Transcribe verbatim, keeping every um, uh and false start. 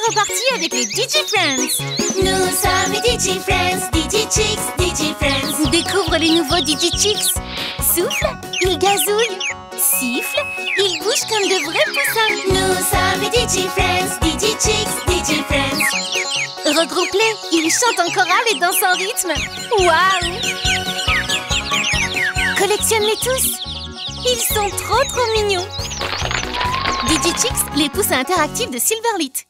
reparti avec les DigiFriends. Nous sommes les DigiFriends, DigiChicks, DigiFriends. Découvre les nouveaux DigiChicks. Souffle, il gazouille. Siffle, il bouge comme de vrais poussins. Nous sommes les DigiFriends, DigiChicks, DigiFriends. Regroupe-les, ils chantent en chorale et dansent en rythme. Waouh! Collectionne-les tous. Ils sont trop trop mignons. DigiChicks, les poussins interactifs de Silverlit.